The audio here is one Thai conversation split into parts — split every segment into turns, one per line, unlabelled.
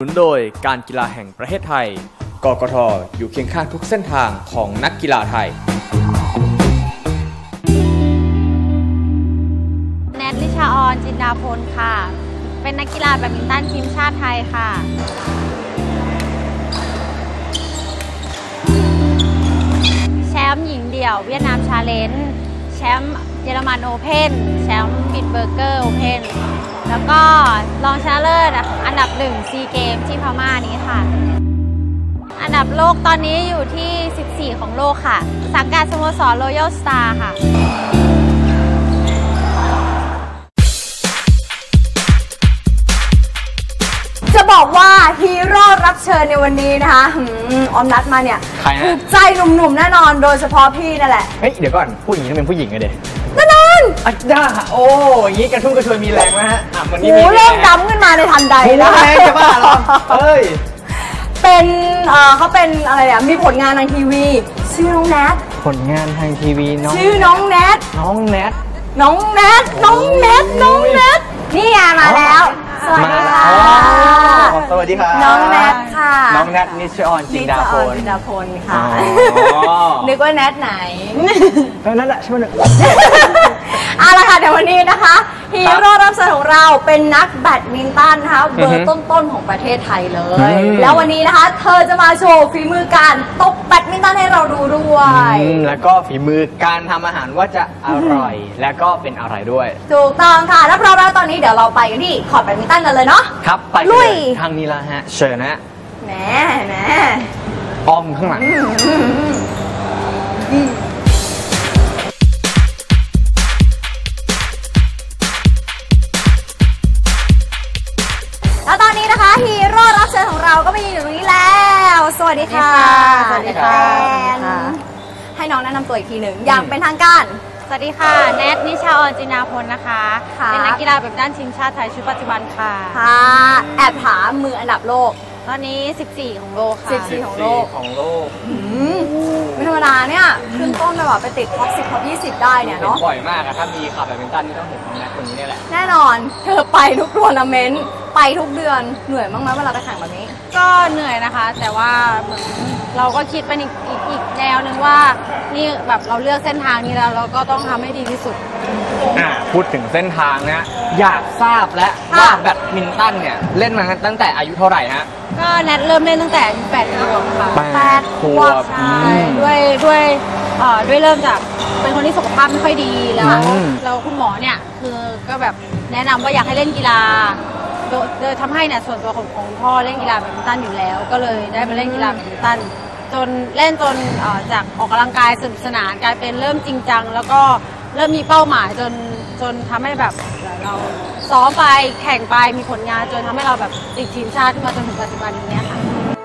นุนโดยการกีฬาแห่งประเทศไทย กกท.อยู่เคียงข้างทุกเส้นทางของนักกีฬาไทย
แนท ลิชาออน จินดาพลค่ะ เป็นนักกีฬาแบดมินตันทีมชาติไทยค่ะแชมป์หญิงเดี่ยวเวียดนามชาเลนจ์แชมป์เยอรมันโอเพ่นแชมป์บิดเบอร์เกอร์โอเพ่นแล้วก็รองชนะเลิศอันดับ1ซีเกมที่พม่านี้ค่ะอันดับโลกตอนนี้อยู่ที่14ของโลกค่ะสังกัดสโมสร Royal Star ค่ะ
จะบอกว่าฮีโร่รับเชิญในวันนี้นะคะออมนัดมาเนี่ยถูกใจหนุ่มๆแน่นอนโดยเฉพาะพี่นั่นแหละ
เฮ้ยเดี๋ยวก่อนผู้หญิงต้องเป็นผู้หญิงเลยเด็ก
แน่นอน
อาจารย์โอ้ยงี้กระชุ่มกระชวยมีแรงนะฮะ
วันนี้มีเริ่มดำขึ้นมาในทันใดนะ
แรงจะบ้าหรอเฮ้ย
เป็นเขาเป็นอะไรเนี่ยมีผลงานทางทีวีชื่อน้องแนท
ผลงานทางทีวีน้อง
ชื่อน้องแนทนี่ไงมาแล้วสวัสดีค่ะ
สวัสดีค่ะ
น้องแนทค่ะ
น้องแนทนิชออนจินดาพ
ลค่ะนึกว่าแนทไหน
นั่นแหละใช่ไหม
เอาละค่ะเดี๋ยววันนี้นะคะฮีโร่รับเชิญของเราเป็นนักแบดมินตันนะคะเบอร์ต้นๆของประเทศไทยเลยแล้ววันนี้นะคะเธอจะมาโชว์ฝีมือการตบแบดมินตันให้เราดูด้วย
แล้วก็ฝีมือการทำอาหารว่าจะอร่อยและก็เป็นอะไรด้วย
ถูกต้องค่ะแล้วเราตอนนี้เดี๋ยวเราไปกันที่คอร์ตแบดมินตันกันเลยเนาะ
ครับไปเลยทางนี้ละฮะเชิญนะ
แหม
อ้อมข้างหลัง
แล้วตอนนี้นะคะฮีโร่รับเชิญของเราก็มายืนอยู่ตรงนี้แล้วสวัสดีค่ะ
สวัสดีค่ะ
ให้น้องแนะนำตัวอีกทีหนึ่งอย่างเป็นทางการ
สวัสดีค่ะแนท นิชาออน จินดาพลนะคะเป็นนักกีฬาแบดมินตันทีมชาติไทยชุดปัจจุบันค่ะ
แอบถามมืออันดับโลก
ตอนนี้14ของโลกค่ะ
14ของโลกไม่ธรรมดาเนี่ยขึ้นต้นเลยว่ะไปติดท็อป10ท็อป20ได้เนี่ยเนาะ
บ่อยมากอะถ้ามีขับแบดมินตันนี่ต้องเห็นน้องแนทคนนี้นี่แหละ
แน่นอนเธอไปทุกทัวร์นาเมนต์ไปทุกเดือนเหนื่อยบ้างไหมเวลาไปแข่งแบบนี้
ก็เหนื่อยนะคะแต่ว่าเหมือนเราก็คิดเป็นอีกแนวนึงว่านี่แบบเราเลือกเส้นทางนี้แล้วเราก็ต้องทำให้ดีที่สุด
พูดถึงเส้นทางนะอยากทราบแล้วว่าแบดมินตันเนี่ยเล่นมาตั้งแต่อายุเท่าไหร่ฮะ
ก็แนทเริ่มเล่นตั้งแต่อายุ8 ขวบค่ะ
8 ขวบ
ใช่ด้วยเริ่มจากเป็นคนที่สุขภาพไม่ค่อยดีแล้วคุณหมอเนี่ยคือก็แบบแนะนำว่าอยากให้เล่นกีฬาโดยทำให้เนี่ยส่วนตัวของพ่อเล่นกีฬาแบดมินตันอยู่แล้วก็เลยได้ไปเล่นกีฬาแบดมินตันจนจากออกกำลังกายสนุกสนานกลายเป็นเริ่มจริงจังแล้วก็เริ่มมีเป้าหมายจนทำให้แบบเราซ้อมไปแข่งไปมีผลงานจนทำให้เราแบบติดทีมชาติขึ้นมาจนถึงปัจจุบันนี้ค่ะ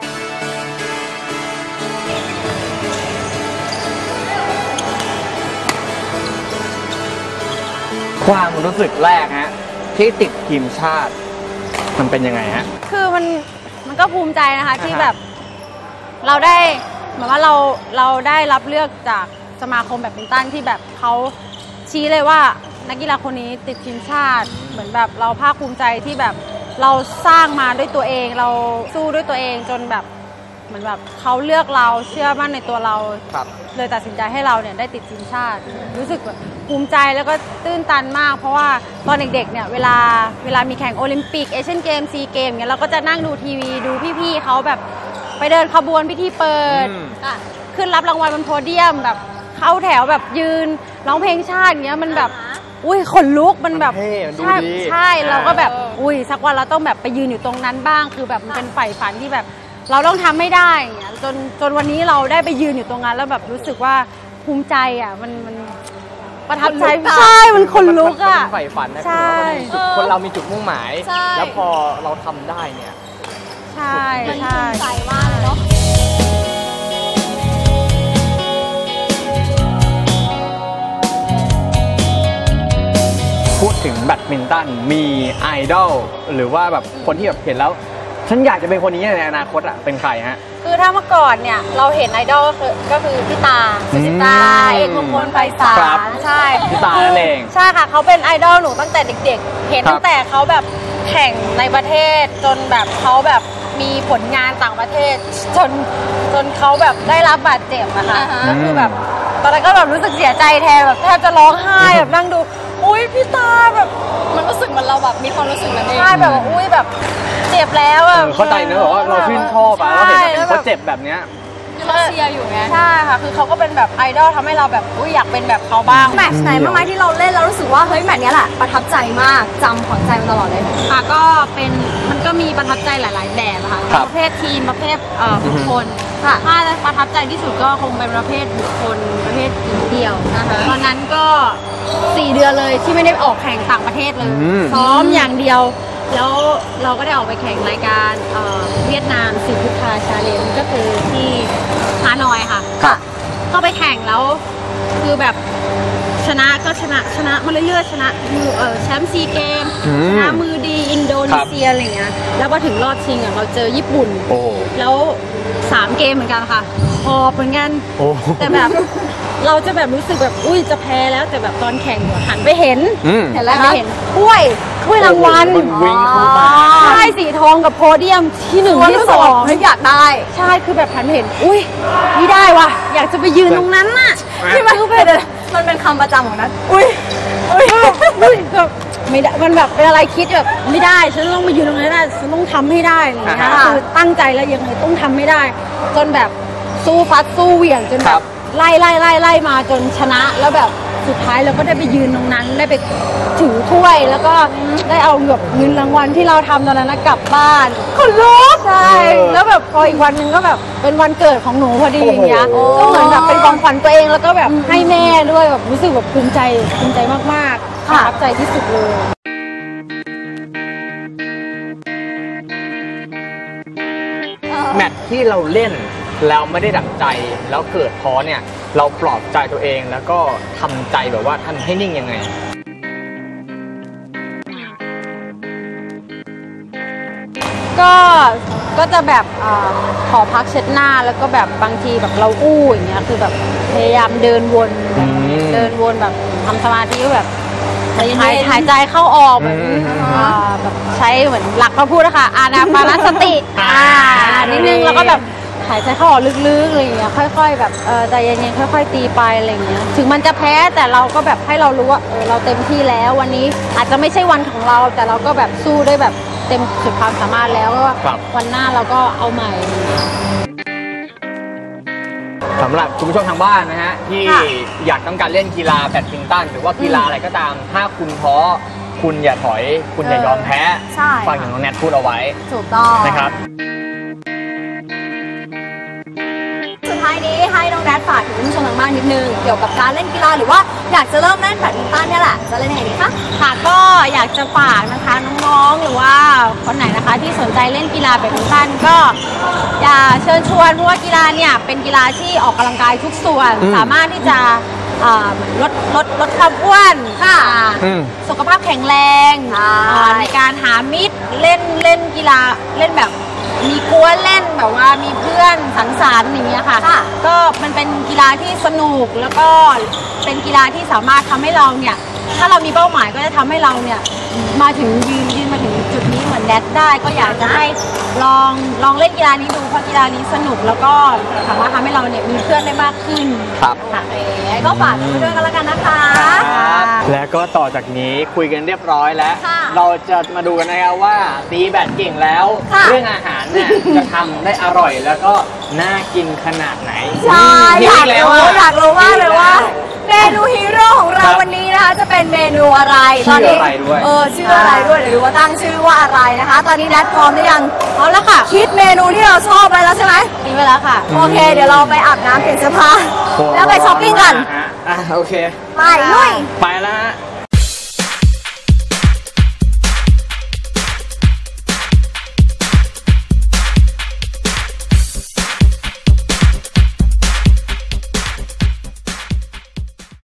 ความรู้สึกแรกฮะที่ติดทีมชาติมันเป็นยังไงฮะ
คือมันก็ภูมิใจนะคะที่แบบเราได้เหมือนว่าเราได้รับเลือกจากสมาคมแบดมินตันที่แบบเขาชี้เลยว่านักกีฬาคนนี้ติดทีมชาติเหมือนแบบเราภาคภูมิใจที่แบบเราสร้างมาด้วยตัวเองเราสู้ด้วยตัวเองจนแบบเหมือนแบบเขาเลือกเราเชื่อมั่นในตัวเราเลยตัดสินใจให้เราเนี่ยได้ติดทีมชาติรู้สึกแบบภูมิใจแล้วก็ตื้นตันมากเพราะว่าตอนเด็กๆเนี่ยเวลามีแข่งโอลิมปิกเอเชียนเกมซีเกมเนี่ยเราก็จะนั่งดูทีวีดูพี่ๆเขาแบบไปเดินขบวนพิธีเปิดขึ้นรับรางวัลบนโพเดียมแบบเข้าแถวแบบยืนร้องเพลงชาติอย่างเงี้ยมันแบบอุ้ยขนลุกมันแบบใช่เราก็แบบอุ้ยสักวันเราต้องแบบไปยืนอยู่ตรงนั้นบ้างคือแบบมันเป็นใฝ่ฝันที่แบบเราต้องทำไม่ได้จนวันนี้เราได้ไปยืนอยู่ตรงนั้นแล้วแบบรู้สึกว่าภูมิใจอ่ะมันประทับใจใช่มันขนลุกอ่ะ
ใฝ่ฝันนะคนเรามีจุดมุ่งหมายแล้วพอเราทำได้เนี่ย
ใช่
ภูมิใจมากเลยเนาะ
พูดถึงแบดมินตันมีไอดอลหรือว่าแบบคนที่แบบเห็นแล้วฉันอยากจะเป็นคนนี้ในอนาคตเป็นใครฮะ
คือถ้าเมื่อก่อนเนี่ยเราเห็นไอดอลก็คือพี่ตาสุจิตราเอกมงคลไพศา
ครับ
ลใช่
พี่ตานั่นเอง
ใช่ค่ะเขาเป็นไอดอลหนูตั้งแต่เด็กๆ เห็นตั้งแต่เขาแบบแข่งในประเทศจนแบบเขาแบบมีผลงานต่างประเทศจนเขาแบบได้รับบาดเจ็บอะค่ะก็คือแบบตอนนั้นก็แบบรู้สึกเสียใจแทนแบบแทบจะร้องไห้แบบนั่งดูอุ้ยพี่ตาแบบมันรู้สึกเหมือนเราแบบมีความรู้สึกนั้นเองใช่แบบอุ้ยแบบเจ็บแล้วอะ
เข้าใจนะแบบว่าเราชื่นชอบอะเราเห็นเขาเจ็บแบบเนี้ย
เราเชียร์อยู่ไงใช่ค่ะคือเขาก็เป็นแบบไอดอลทำให้เราแบบอุ้ยอยากเป็นแบบเขาบ้าง
แมตช์ไหนบ้างไหมที่เราเล่นแล้วรู้สึกว่าเฮ้ยแมตช์เนี้ยแหละประทับใจมากจำฝังใจมาตลอดเลย
ค่ะก็เป็นมันก็มีประทับใจหลายๆแบบอะค่ะ
ครับ
ประเภททีมประเภทบุคคล
ค่ะ
ถ้าประทับใจที่สุดก็คงเป็นประเภทบุคคลประเภทหญิงเดี่ยวตอนนั้นก็ 4 เดือนเลยที่ไม่ได้ออกแข่งต่างประเทศเลยซ้อมอย่างเดียวแล้วเราก็ได้ออกไปแข่งรายการเวียดนามซีพุทธาชาเลนจ์ก็คือที่ฮานอยค่ะ
ค่ะ
เข้าไปแข่งแล้วคือแบบชนะก็ชนะมาเรื่อยๆชนะมือแชมป์ซีเกมชนะมือดีอินโดนีเซียอะไรเงี้ยแล้วก็ถึงรอบชิงอ่ะเราเจอญี่ปุ่น
โอ้
แล้ว3 เกมเหมือนกันค่ะหอบเหมือนกัน
โอ้
แต่แบบเราจะแบบรู้สึกแบบอุ้ยจะแพ้แล้วแต่แบบตอนแข่งหันไปเห็น
เห็นแล้ว
หั
คะ
ไปเห็นถ้วยรางวัล
มันวิ่งเข้ามา
ใช่สีทองกับโพเดียมที่1ที่2
เฮ้ยอยากได้
ใช่คือแบบหันไปเห็นอุ้ยไม่ได้ว่ะอยากจะไปยืนตรงนั้นน่ะ
ที่มันเป็นคำประจำของนั้นอุ้ย
แบบไม่ได้มันแบบเป็นอะไรคิดแบบไม่ได้ฉันต้องมายืนตรงนั้นได้ฉันต้องทำให้ได้อะไรอย่างเงี้ยคือตั้งใจแล้วยังไงต้องทำให้ได้ จนแบบสู้ฟัดสู้เหวี่ยงจนแบบไล่มาจนชนะแล้วแบบสุดท้ายเราก็ได้ไปยืนตรงนั้นได้ไปถือถ้วยแล้วก็ได้เอาแบบเงินรางวัลที่เราทำตอนนั้นกลับบ้านคนลุกใช่แล้วแบบพออีกวันหนึ่งก็แบบเป็นวันเกิดของหนูพอดีอย่างเงี้ยก็เหมือนแบบเป็นของขวัญตัวเองแล้วก็แบบให้แม่ด้วยแบบรู้สึกแบบภูมิใจมากๆประทับใจที่สุดเลย
แมตช์ที่เราเล่นแล้วไม่ได้ดั่งใจแล้วเกิดท้อเนี่ยเราปลอบใจตัวเองแล้วก็ทำใจแบบว่าทำให้นิ่งยังไง
ก็จะแบบขอพักเช็ดหน้าแล้วก็แบบบางทีแบบเราอู้อย่างเงี้ยคือแบบพยายามเดินวนแบบทำสมาธิแบบหายใจเข้าออกแบบแบบใช้เหมือนหลักพระพุทธค่ะอานาปานสตินิดนึงแล้วก็แบบหายใจเข้าออกลึกๆอะไรอย่างเงี้ยค่อยๆแบบใจเย็นๆค่อยๆตีไปอะไรอย่างเงี้ยถึงมันจะแพ้แต่เราก็แบบให้เรารู้ว่าเราเต็มที่แล้ววันนี้อาจจะไม่ใช่วันของเราแต่เราก็แบบสู้ได้แบบเต็มสุดความสามารถแล้วว่าวันหน้าเราก็เอาใหม่
สำหรับคุณผู้ชมทางบ้านนะฮะที่อยากต้องการเล่นกีฬาแบดมินตันหรือว่ากีฬาอะไรก็ตามถ้าคุณท้อคุณอย่าถอยคุณอย่ายอมแพ้ฟังอย่างน้องแนทพูดเอาไว้
ถูกต้อง
นะครับ
สุดท้ายนี้ให้น้องแนทฝากถึงผู้ชมทางบ้านนิดนึงเกี่ยวกับการเล่นกีฬาหรือว่าอยากจะเริ่มเล่นแบดมินตันเนี่ยแหละจะเล่นยังไงดีคะ
ค่ะก็อยากจะฝากนะคะน้องๆหรือว่าคนไหนนะคะที่สนใจเล่นกีฬาแบดมินตันก็อย่าเชิญชวนเพราะว่ากีฬาเนี่ยเป็นกีฬาที่ออกกำลังกายทุกส่วนสามารถที่จะลดความอ้วนค่ะสุขภาพแข็งแรงในการหามิตรเล่นกีฬาเล่นแบบมีกวนเล่นแบบว่ามีเพื่อนสังสรรค์อย่างเงี้ยค่ะก็มันเป็นกีฬาที่สนุกแล้วก็เป็นกีฬาที่สามารถทำให้เราเนี่ยถ้าเรามีเป้าหมายก็จะทำให้เราเนี่ยมาถึงยืนมาถึงจุดนี้เหมือนแนทได้ก็อยากจะให้ลองเล่นกีฬานี้ดูเพราะกีฬานี้สนุกแล้วก็สามารถทำให้เราเนี่ยมีเพื่อนได้มากขึ้น
ครับ
ค่ะ
ก็ฝากด้วยกันแล้วกันนะคะ
และก็ต่อจากนี้คุยกันเรียบร้อยแล้วเราจะมาดูกันนะครับว่าตีแบดเก่งแล้วเรื่องอาหารเนี่ยจะทำได้อร่อยแล้วก็น่ากินขนาดไหน
ใช่อยากรู้มากเลยว่าเมนูฮีโร่ของเราวันนี้นะคะจะเป็นเมนูอะไร
ตอนนี้
ชื่ออะไรด้วยเดี๋ยวดูว่าตั้งชื่อว่าอะไรนะคะตอนนี้แนทพร้อมหรือยัง
พร้อมแล้วค่ะ
คิดเมนูที่เราชอบไปแล้วใช่ไหม
คิดไปแล้วค่ะ
โอเคเดี๋ยวเราไปอาบน้ำเปลี่ยนเสื้อผ้าแล้วไปช้อปปิ้งกัน
โอเค
ไปลุย
ไปแล้ว